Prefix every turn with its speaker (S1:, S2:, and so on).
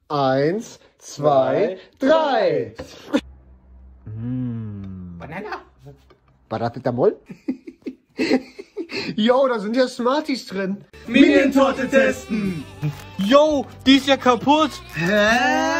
S1: 1, 2, 3.
S2: Banana.
S1: Paracetamol? Jo, da sind ja Smarties drin.
S2: Minion-Torte testen.
S3: Yo, die ist ja kaputt.
S2: Hä?